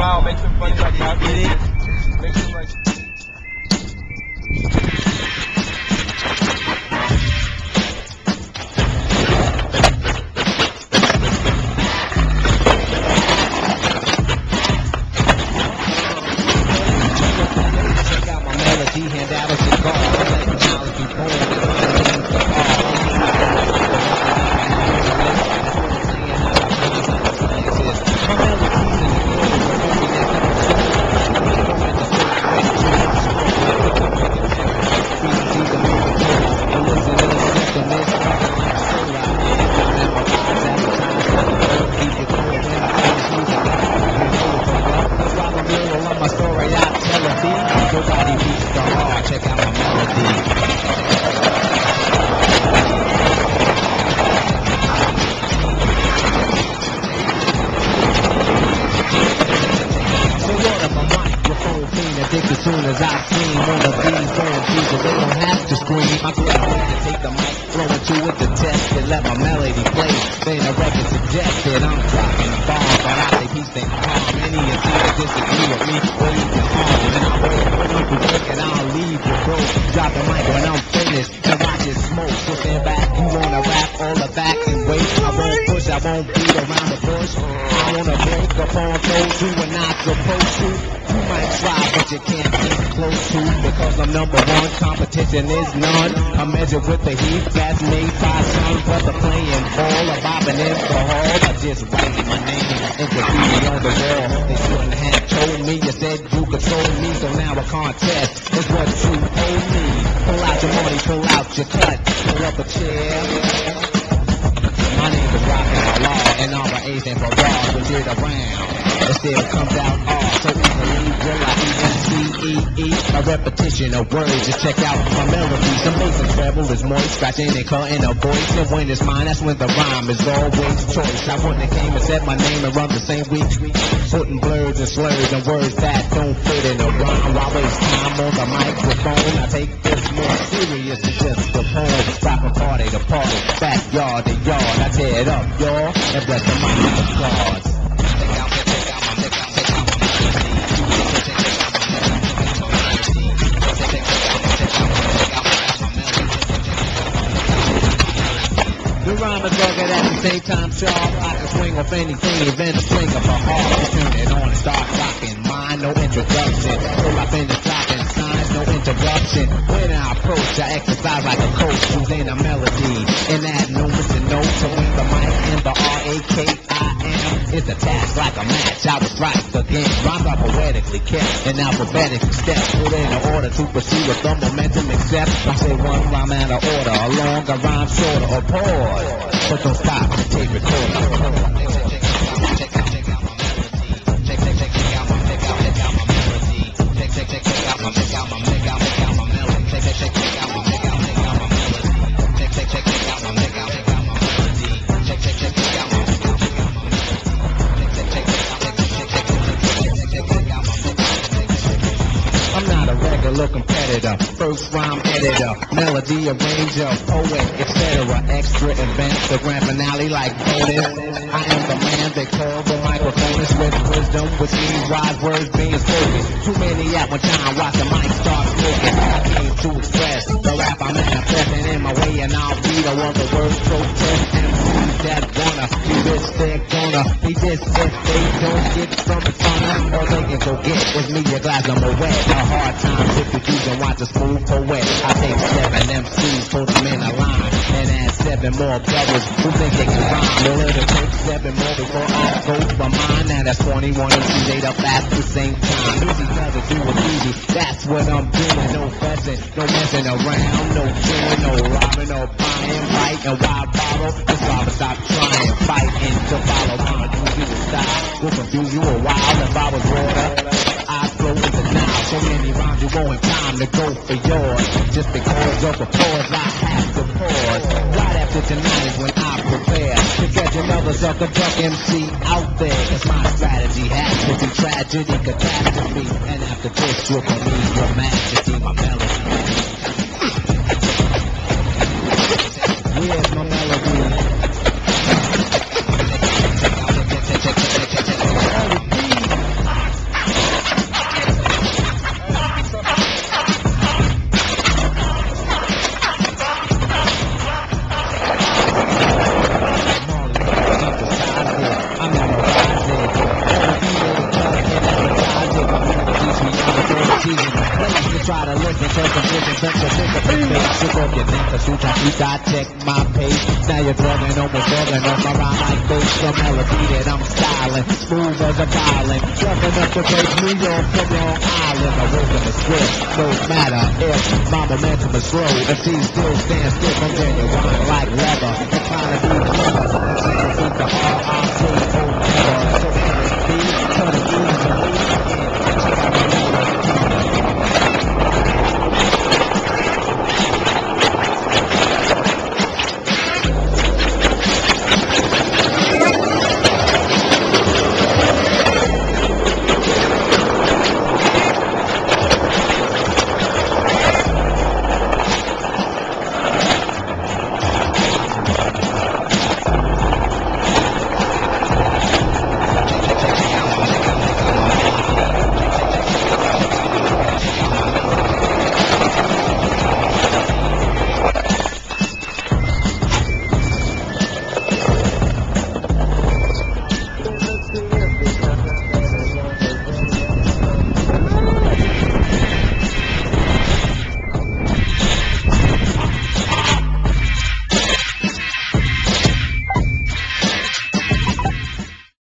smile, make some funny like that. Make some like. Hand out a cigar, let the knowledge be born, my story I tell a beat, nobody beats the heart, check out my melody. So what if my microphone being addicted as soon as I sing one of these phone people, they don't have to scream. I go ahead and take the mic, throw it to it to test it, let my melody play. Then the record suggested I'm dropping a bomb, but I say peace ain't harm. Any of you that disagree with me, or you can harm, and I'll wait when you break and I'll leave you broke. Drop the mic when I'm finished, and watch it smoke. So stand back, you wanna rap all the back and wait. I won't push, I won't beat around the bush. I wanna break up on those who are not supposed to. You might try, but you can't get close to, because I'm number one, competition is none. I measure with the heat that's made by some brother playing ball, or bobbing in the hall. I just write my name and graffiti on the wall. They shouldn't have told me, you said you control me, so now a contest is what you owe me. Pull out your money, pull out your cut, pull up a chair. My name is Rockin' Law, and all my A's and for raw, we did around. It still comes out all so easily, R-I-E-N-C-E-E. A repetition of words, just check out my melodies. Amazing treble is moist, scratching and cutting a voice. And when it's mine, that's when the rhyme is always choice. I wouldn't have came and said my name and run the same week, putting blurs and slurs and words that don't fit in a rhyme. Why waste time on the microphone? I take this more serious than just a poem. Rapping party to party, backyard to yard. I tear it up, y'all, and bless the mic with the cards. The rhyme is rugged at the same time sharp. I can swing off anything, even a string of a harp. Turn it on and start rocking. Mine, no introduction. Pull up in the stopping signs, no interruption. When I approach, I exercise like a coach, using a melody and add numerous and notes. So when the mic and the R-A-K-I-M is attached like a match, I will strike again. Rhymes are poetically kept in alphabetic steps, put in order to proceed with the momentum. Except I say one rhyme out of order, a longer rhyme, shorter, or pause. But don't stop the tape recorder. I'm not a regular competitor, first rhyme editor, melody arranger, poet, etc. Extra events, the grand finale like bonus. I am the man they call the microphonist with wisdom, which means wise words being spoken. Too many at one time, watch the mic start smoking. I came to express the rap I'm manifesting in my way, and I'll be the one the words protest. MCs that wanna be rich, they're gonna be this if they don't get from the front. All they can go get is me a glass of Moet. A hard time if you use and watch a smooth poet. I take 7 MCs, put them in a line, and add 7 more brothers who think they can rhyme. Well, it'll take 7 more before I go for mine. Now that's 21 MCs ate up at the same time. Easy does it, do it easy. That's what I'm doing. No fussing, no messing around, no chewing, no robbing, no buying, right, and why borrow? It's all to stop trying, fighting to follow my music style. Will confuse you a while if I was water. I flow into now. So many rhymes you won't have time to go for yours. Just because of applause, I have to pause. Right after tonight is when I prepare to catch another sucker duck MC out there. Cause my strategy has to be tragedy, catastrophe. And after this, you'll believe your majesty, my melody. Where's my melody? represents a nigga big face. Took off your neck, cause you try to check my pace. Now you're talking, almost talking on my rhyme like bass. The melody that I'm styling, smooth as a violin. Jumping up the place, New York from Long Island. I work in the script, no matter if my momentum is slow. If she still stands stiff, I'm getting wine like leather. I'm trying to be clever.